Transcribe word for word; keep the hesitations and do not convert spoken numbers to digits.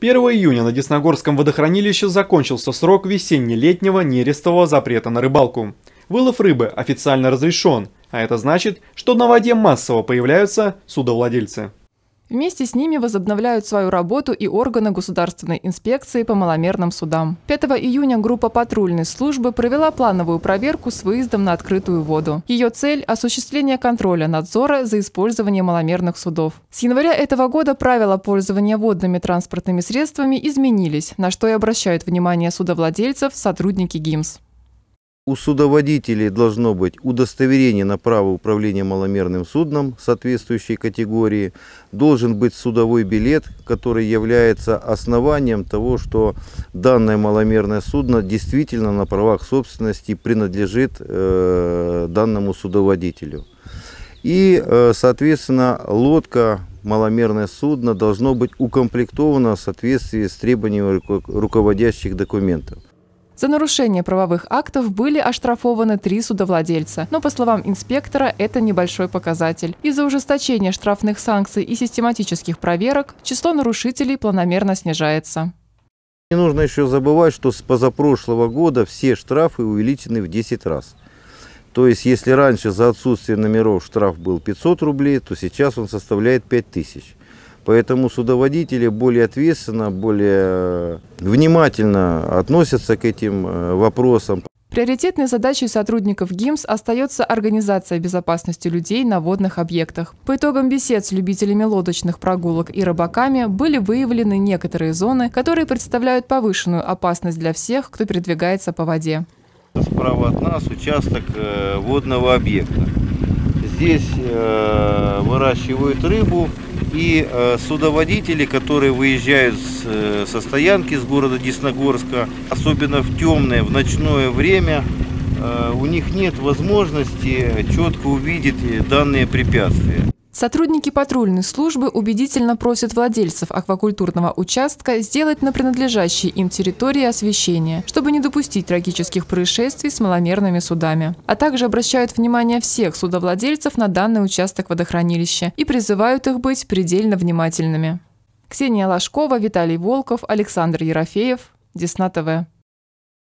первого июня на Десногорском водохранилище закончился срок весенне-летнего нерестового запрета на рыбалку. Вылов рыбы официально разрешен, а это значит, что на воде массово появляются судовладельцы. Вместе с ними возобновляют свою работу и органы государственной инспекции по маломерным судам. пятого июня группа патрульной службы провела плановую проверку с выездом на открытую воду. Ее цель – осуществление контроля надзора за использованием маломерных судов. С января этого года правила пользования водными транспортными средствами изменились, на что и обращают внимание судовладельцев сотрудники ГИМС. У судоводителей должно быть удостоверение на право управления маломерным судном соответствующей категории. Должен быть судовой билет, который является основанием того, что данное маломерное судно действительно на правах собственности принадлежит э, данному судоводителю. И, э, соответственно, лодка, маломерное судно должно быть укомплектовано в соответствии с требованиями руководящих документов. За нарушение правовых актов были оштрафованы три судовладельца, но, по словам инспектора, это небольшой показатель. Из-за ужесточения штрафных санкций и систематических проверок число нарушителей планомерно снижается. Не нужно еще забывать, что с позапрошлого года все штрафы увеличены в десять раз. То есть, если раньше за отсутствие номеров штраф был пятьсот рублей, то сейчас он составляет пять тысяч. Поэтому судоводители более ответственно, более внимательно относятся к этим вопросам. Приоритетной задачей сотрудников ГИМС остается организация безопасности людей на водных объектах. По итогам бесед с любителями лодочных прогулок и рыбаками были выявлены некоторые зоны, которые представляют повышенную опасность для всех, кто передвигается по воде. Справа от нас участок водного объекта. Здесь выращивают рыбу. И э, судоводители, которые выезжают с, э, со стоянки с города Десногорска, особенно в темное, в ночное время, э, у них нет возможности четко увидеть данные препятствия. Сотрудники патрульной службы убедительно просят владельцев аквакультурного участка сделать на принадлежащей им территории освещение, чтобы не допустить трагических происшествий с маломерными судами. А также обращают внимание всех судовладельцев на данный участок водохранилища и призывают их быть предельно внимательными. Ксения Ложкова, Виталий Волков, Александр Ерофеев, Десна ТВ.